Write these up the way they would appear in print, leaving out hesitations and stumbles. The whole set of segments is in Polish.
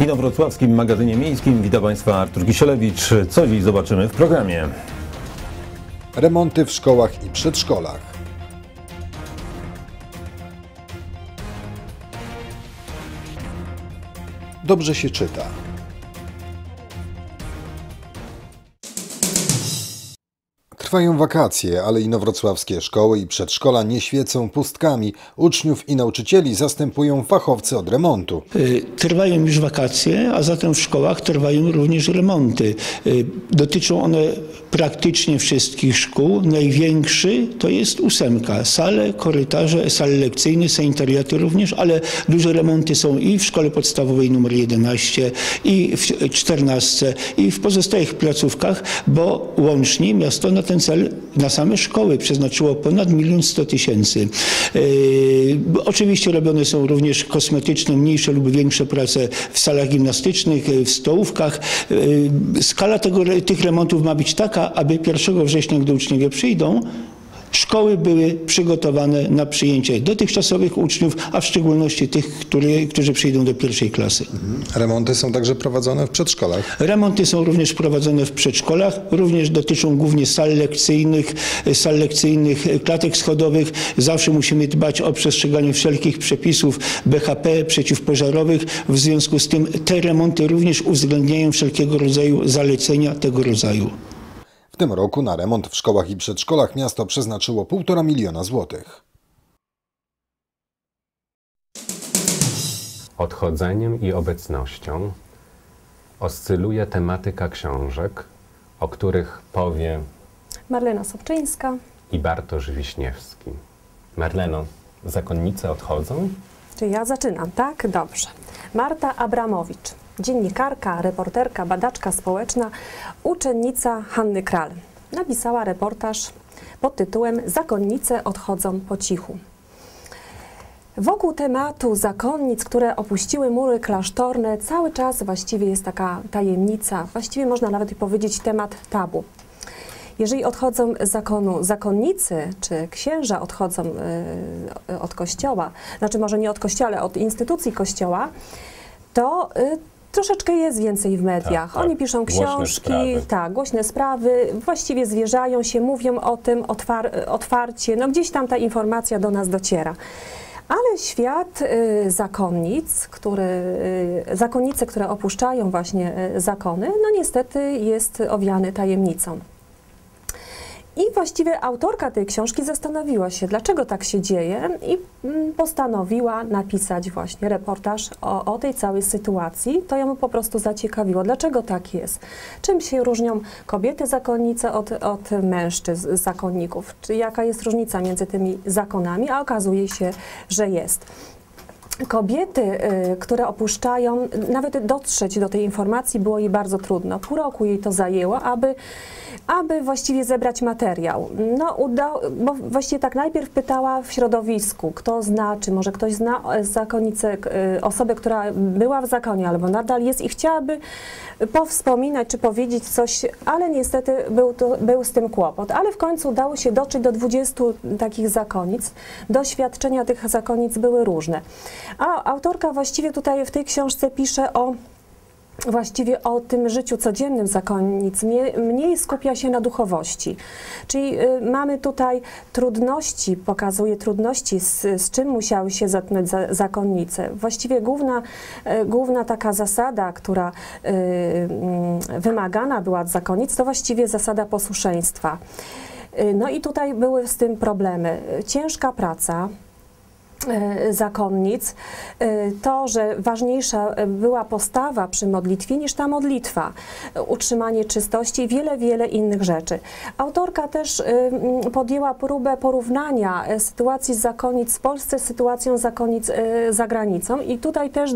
W inowrocławskim magazynie miejskim witam Państwa Artur Kisielewicz. Co dziś zobaczymy w programie? Remonty w szkołach i przedszkolach. Dobrze się czyta. Trwają wakacje, ale inowrocławskie szkoły i przedszkola nie świecą pustkami. Uczniów i nauczycieli zastępują fachowcy od remontu. Trwają już wakacje, a zatem w szkołach trwają również remonty. Dotyczą one praktycznie wszystkich szkół. Największy to jest 8. Sale, korytarze, sale lekcyjne, sanitariaty również, ale duże remonty są i w szkole podstawowej nr 11, i w 14, i w pozostałych placówkach, bo łącznie miasto na ten cel, na same szkoły przeznaczyło ponad 1 100 000. Oczywiście robione są również kosmetyczne, mniejsze lub większe prace w salach gimnastycznych, w stołówkach. Skala tych remontów ma być taka, aby 1 września, gdy uczniowie przyjdą, szkoły były przygotowane na przyjęcie dotychczasowych uczniów, a w szczególności tych, którzy przyjdą do 1. klasy. Remonty są także prowadzone w przedszkolach? Remonty są również prowadzone w przedszkolach, również dotyczą głównie sal lekcyjnych, klatek schodowych. Zawsze musimy dbać o przestrzeganie wszelkich przepisów BHP, przeciwpożarowych. W związku z tym te remonty również uwzględniają wszelkiego rodzaju zalecenia tego rodzaju. W tym roku na remont w szkołach i przedszkolach miasto przeznaczyło 1,5 miliona złotych. Odchodzeniem i obecnością oscyluje tematyka książek, o których powie Marlena Sobczyńska i Bartosz Wiśniewski. Marleno, zakonnice odchodzą? Czy ja zaczynam, tak? Dobrze. Marta Abramowicz, dziennikarka, reporterka, badaczka społeczna, uczennica Hanny Kral. Napisała reportaż pod tytułem „Zakonnice odchodzą po cichu”. Wokół tematu zakonnic, które opuściły mury klasztorne, cały czas właściwie jest taka tajemnica, właściwie można nawet powiedzieć temat tabu. Jeżeli odchodzą z zakonu zakonnicy, czy księża odchodzą od kościoła, znaczy może nie od kościoła, ale od instytucji kościoła, to troszeczkę jest więcej w mediach. Tak. Oni piszą książki, głośne sprawy, właściwie zwierzają się, mówią o tym otwarcie, no gdzieś tam ta informacja do nas dociera. Ale świat zakonnice, które opuszczają właśnie zakony, no niestety jest owiany tajemnicą. I właściwie autorka tej książki zastanowiła się, dlaczego tak się dzieje i postanowiła napisać właśnie reportaż o tej całej sytuacji. To ją po prostu zaciekawiło, dlaczego tak jest. Czym się różnią kobiety zakonnice od mężczyzn zakonników? Czy jaka jest różnica między tymi zakonami? A okazuje się, że jest. Kobiety, które opuszczają, nawet dotrzeć do tej informacji było jej bardzo trudno. Pół roku jej to zajęło, aby właściwie zebrać materiał. No, bo właściwie tak najpierw pytała w środowisku, kto zna, czy może ktoś zna zakonnicę, osobę, która była w zakonie albo nadal jest i chciałaby powspominać, czy powiedzieć coś, ale niestety był z tym kłopot. Ale w końcu udało się dotrzeć do 20 takich zakonnic. Doświadczenia tych zakonnic były różne. A autorka właściwie tutaj w tej książce pisze właściwie o tym życiu codziennym zakonnic, mniej skupia się na duchowości. Czyli mamy tutaj trudności, pokazuje trudności, z czym musiały się zetknąć zakonnice. Właściwie główna taka zasada, która wymagana była od zakonnic, to właściwie zasada posłuszeństwa. No i tutaj były z tym problemy. Ciężka praca zakonnic, to, że ważniejsza była postawa przy modlitwie niż ta modlitwa, utrzymanie czystości i wiele innych rzeczy. Autorka też podjęła próbę porównania sytuacji zakonnic w Polsce z sytuacją zakonnic za granicą i tutaj też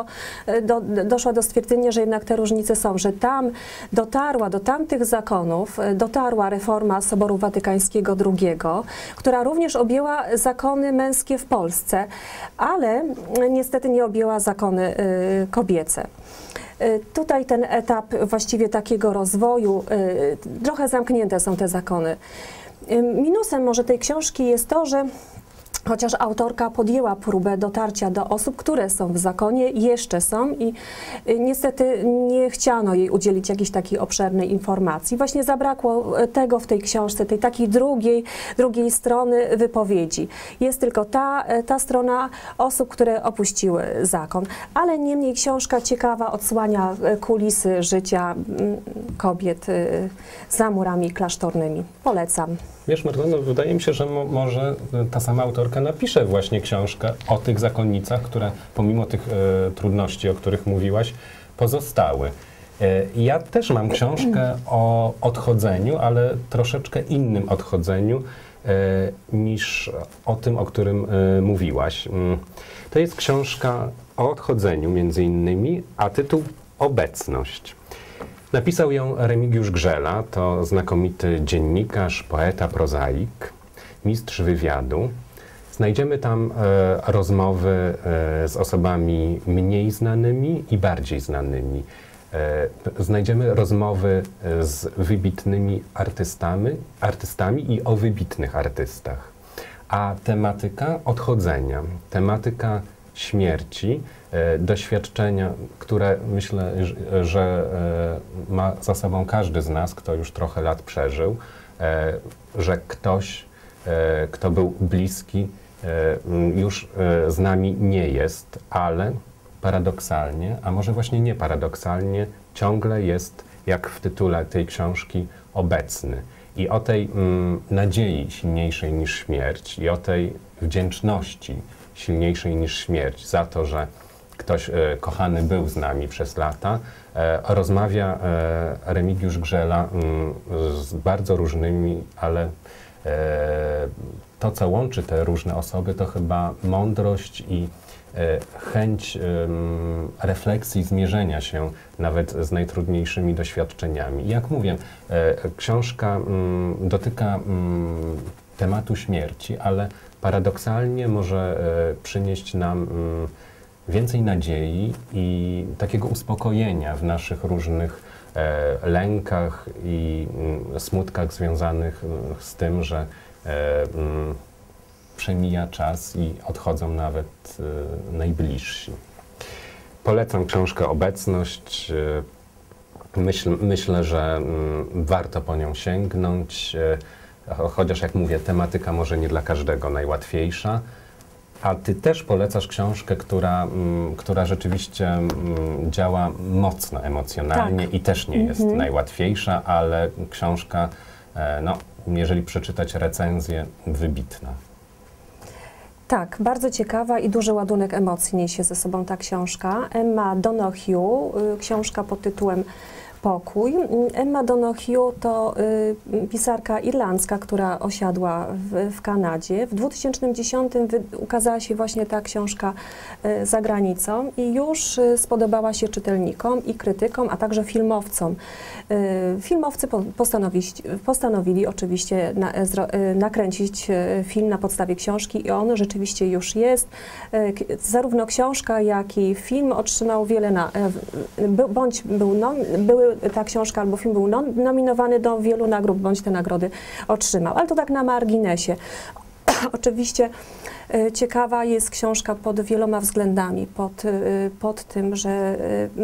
doszła do stwierdzenia, że jednak te różnice są, że tam do tamtych zakonów dotarła reforma Soboru Watykańskiego II, która również objęła zakony męskie w Polsce, ale niestety nie objęła zakony kobiece. Tutaj ten etap właściwie takiego rozwoju, trochę zamknięte są te zakony. Minusem może tej książki jest to, że Chociaż autorka podjęła próbę dotarcia do osób, które są w zakonie, jeszcze są i niestety nie chciano jej udzielić jakiejś takiej obszernej informacji. Właśnie zabrakło tego w tej książce, tej takiej drugiej strony wypowiedzi. Jest tylko ta strona osób, które opuściły zakon. Ale niemniej książka ciekawa odsłania kulisy życia kobiet za murami klasztornymi. Polecam. Wiesz, Marleno, wydaje mi się, że może ta sama autorka napisze właśnie książkę o tych zakonnicach, które pomimo tych trudności, o których mówiłaś, pozostały. Ja też mam książkę o odchodzeniu, ale troszeczkę innym odchodzeniu niż o tym, o którym mówiłaś. To jest książka o odchodzeniu między innymi, a tytuł Obecność. Napisał ją Remigiusz Grzela, to znakomity dziennikarz, poeta, prozaik, mistrz wywiadu. Znajdziemy tam rozmowy z osobami mniej znanymi i bardziej znanymi. Znajdziemy rozmowy z wybitnymi artystami i o wybitnych artystach. A tematyka odchodzenia, tematyka śmierci, doświadczenia, które myślę, że ma za sobą każdy z nas, kto już trochę lat przeżył, że ktoś, kto był bliski, już z nami nie jest, ale paradoksalnie, a może właśnie nie paradoksalnie, ciągle jest, jak w tytule tej książki, obecny. I o tej nadziei silniejszej niż śmierć i o tej wdzięczności silniejszej niż śmierć za to, że ktoś kochany był z nami przez lata, rozmawia Remigiusz Grzela z bardzo różnymi, ale to, co łączy te różne osoby, to chyba mądrość i chęć refleksji, zmierzenia się nawet z najtrudniejszymi doświadczeniami. I jak mówię, książka dotyka tematu śmierci, ale paradoksalnie może przynieść nam więcej nadziei i takiego uspokojenia w naszych różnych lękach i smutkach związanych z tym, że przemija czas i odchodzą nawet najbliżsi. Polecam książkę Obecność. Myślę, że warto po nią sięgnąć, chociaż jak mówię, tematyka może nie dla każdego najłatwiejsza. A ty też polecasz książkę, która rzeczywiście działa mocno emocjonalnie i też nie jest najłatwiejsza, ale książka, no, jeżeli przeczytać recenzję, wybitna. Tak, bardzo ciekawa i duży ładunek emocji niesie ze sobą ta książka. Emma Donoghue, książka pod tytułem Pokój. Emma Donoghue to pisarka irlandzka, która osiadła w Kanadzie. W 2010 ukazała się właśnie ta książka za granicą i już spodobała się czytelnikom i krytykom, a także filmowcom. Filmowcy postanowili oczywiście nakręcić film na podstawie książki i on rzeczywiście już jest. Zarówno książka, jak i film otrzymał wiele, były ta książka albo film był nominowany do wielu nagród, bądź te nagrody otrzymał. Ale to tak na marginesie. Oczywiście ciekawa jest książka pod wieloma względami, pod tym, że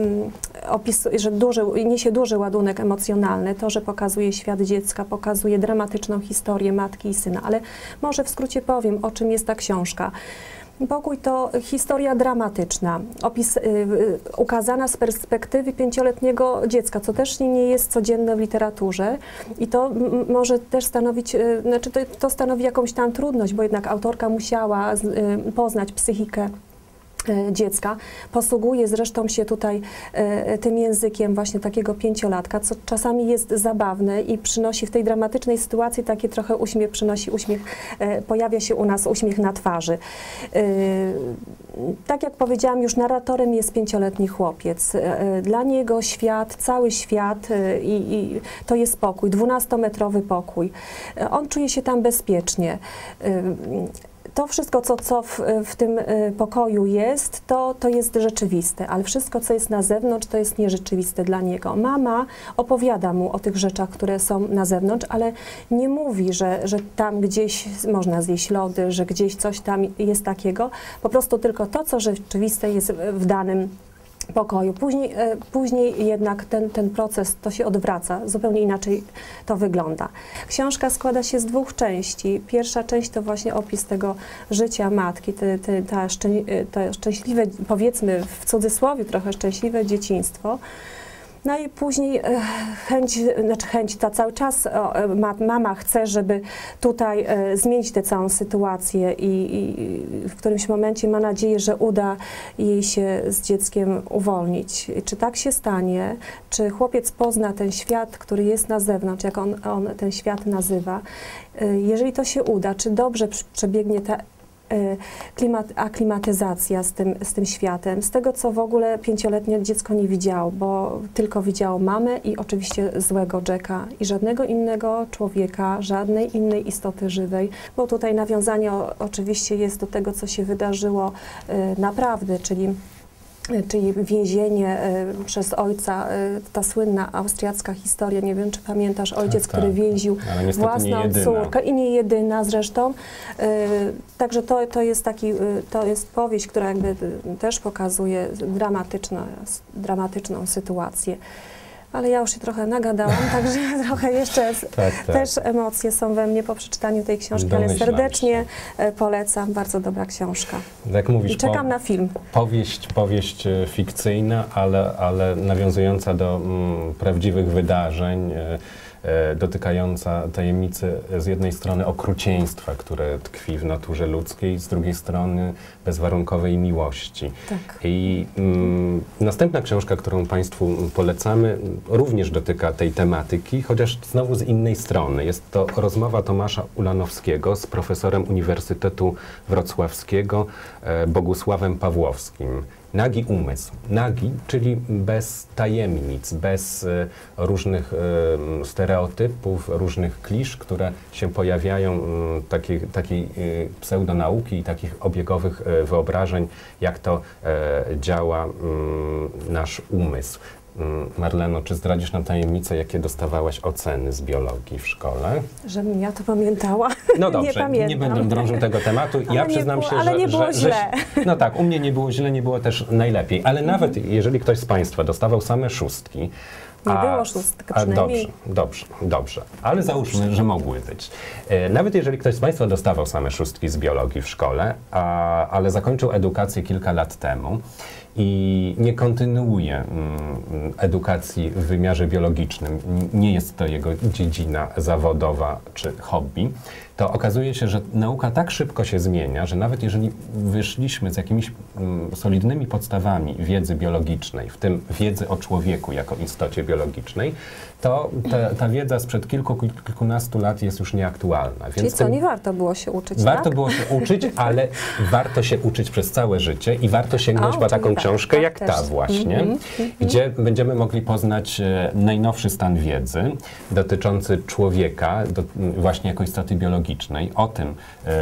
niesie duży ładunek emocjonalny, to, że pokazuje świat dziecka, pokazuje dramatyczną historię matki i syna. Ale może w skrócie powiem, o czym jest ta książka. Pokój to historia dramatyczna, ukazana z perspektywy 5-letniego dziecka, co też nie jest codzienne w literaturze i to może też stanowić, znaczy to stanowi jakąś tam trudność, bo jednak autorka musiała poznać psychikę dziecka. Posługuje zresztą się tutaj tym językiem właśnie takiego 5-latka, co czasami jest zabawne i przynosi w tej dramatycznej sytuacji taki trochę uśmiech, pojawia się u nas uśmiech na twarzy. Tak jak powiedziałam, już narratorem jest 5-letni chłopiec. Dla niego świat, cały świat i to jest pokój, 12-metrowy pokój. On czuje się tam bezpiecznie. to wszystko, co w tym pokoju jest, to jest rzeczywiste, ale wszystko, co jest na zewnątrz, to jest nierzeczywiste dla niego. Mama opowiada mu o tych rzeczach, które są na zewnątrz, ale nie mówi, że tam gdzieś można zjeść lody, że gdzieś coś tam jest takiego. Po prostu tylko to, co rzeczywiste jest w danym pokoju. Później jednak ten proces to się odwraca, zupełnie inaczej to wygląda. Książka składa się z 2 części. Pierwsza część to właśnie opis tego życia matki, to szczęśliwe, powiedzmy w cudzysłowie trochę szczęśliwe dzieciństwo. No i później chęć ta cały czas mama chce, żeby tutaj zmienić tę całą sytuację i w którymś momencie ma nadzieję, że uda jej się z dzieckiem uwolnić. Czy tak się stanie? Czy chłopiec pozna ten świat, który jest na zewnątrz, jak on ten świat nazywa? Jeżeli to się uda, czy dobrze przebiegnie ta aklimatyzacja z tym światem, z tego, co w ogóle 5-letnie dziecko nie widziało, bo tylko widziało mamę i oczywiście złego Jacka i żadnego innego człowieka, żadnej innej istoty żywej, bo tutaj nawiązanie oczywiście jest do tego, co się wydarzyło naprawdę, czyli więzienie przez ojca, ta słynna austriacka historia, nie wiem, czy pamiętasz, ojciec, który więził własną córkę i nie jedyna zresztą. Także to jest powieść, która jakby też pokazuje dramatyczną sytuację. Ale ja już się trochę nagadałam, także trochę jeszcze też emocje są we mnie po przeczytaniu tej książki, ale serdecznie polecam. Bardzo dobra książka. Jak mówisz, i czekam na film. Powieść fikcyjna, ale nawiązująca do prawdziwych wydarzeń, dotykająca tajemnicy z jednej strony okrucieństwa, które tkwi w naturze ludzkiej, z drugiej strony bezwarunkowej miłości. Tak. I następna książka, którą Państwu polecamy, również dotyka tej tematyki, chociaż znowu z innej strony. Jest to rozmowa Tomasza Ulanowskiego z profesorem Uniwersytetu Wrocławskiego Bogusławem Pawłowskim. Nagi umysł. Nagi, czyli bez tajemnic, bez różnych stereotypów, różnych klisz, które się pojawiają, takiej pseudonauki i takich obiegowych wyobrażeń, jak to działa nasz umysł. Marleno, czy zdradzisz nam tajemnicę, jakie dostawałaś oceny z biologii w szkole? Żebym ja to pamiętała. No dobrze, nie będę drążył tego tematu. Ja przyznam się, że... nie było źle. No tak, u mnie nie było źle, nie było też najlepiej. Ale nawet jeżeli ktoś z Państwa dostawał same 6, nie było 6, przynajmniej. Dobrze. Ale załóżmy, że mogły być. Nawet jeżeli ktoś z Państwa dostawał same 6 z biologii w szkole, ale zakończył edukację kilka lat temu i nie kontynuuje edukacji w wymiarze biologicznym, nie jest to jego dziedzina zawodowa czy hobby, to okazuje się, że nauka tak szybko się zmienia, że nawet jeżeli wyszliśmy z jakimiś solidnymi podstawami wiedzy biologicznej, w tym wiedzy o człowieku jako istocie biologicznej, to ta wiedza sprzed kilkunastu lat jest już nieaktualna. Czyli co, nie warto było się uczyć, Warto było się uczyć, ale warto się uczyć przez całe życie i warto sięgnąć po taką książkę jak ta właśnie, gdzie będziemy mogli poznać najnowszy stan wiedzy dotyczący człowieka, właśnie jako istoty biologicznej. O tym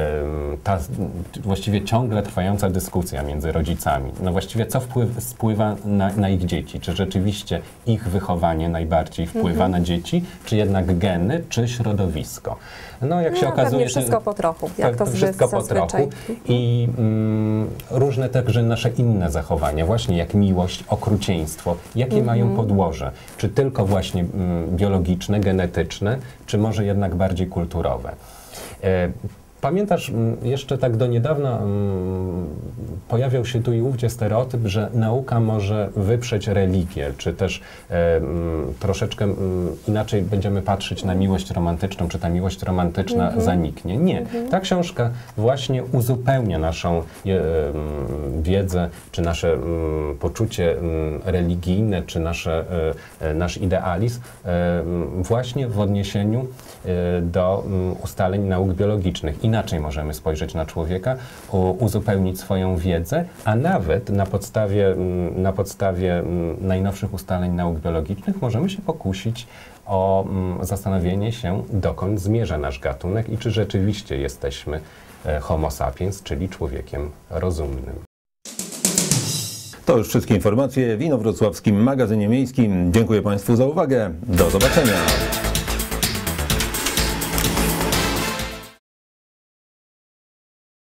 ta właściwie ciągle trwająca dyskusja między rodzicami. No właściwie co wpływa na ich dzieci? Czy rzeczywiście ich wychowanie najbardziej wpływa na dzieci, czy jednak geny, czy środowisko? No jak się okazuje, wszystko po trochu, jak to wszystko po trochu. I różne także nasze inne zachowania, właśnie jak miłość, okrucieństwo, jakie mają podłoże? Czy tylko właśnie biologiczne, genetyczne, czy może jednak bardziej kulturowe? Pamiętasz, jeszcze tak do niedawna pojawiał się tu i ówdzie stereotyp, że nauka może wyprzeć religię, czy też troszeczkę inaczej będziemy patrzeć na miłość romantyczną, czy ta miłość romantyczna zaniknie. Nie. Ta książka właśnie uzupełnia naszą wiedzę, czy nasze poczucie religijne, czy nasz idealizm właśnie w odniesieniu do ustaleń nauk biologicznych. Inaczej możemy spojrzeć na człowieka, uzupełnić swoją wiedzę, a nawet na podstawie najnowszych ustaleń nauk biologicznych możemy się pokusić o zastanowienie się, dokąd zmierza nasz gatunek i czy rzeczywiście jesteśmy Homo sapiens, czyli człowiekiem rozumnym. To już wszystkie informacje w inowrocławskim magazynie miejskim. Dziękuję Państwu za uwagę. Do zobaczenia.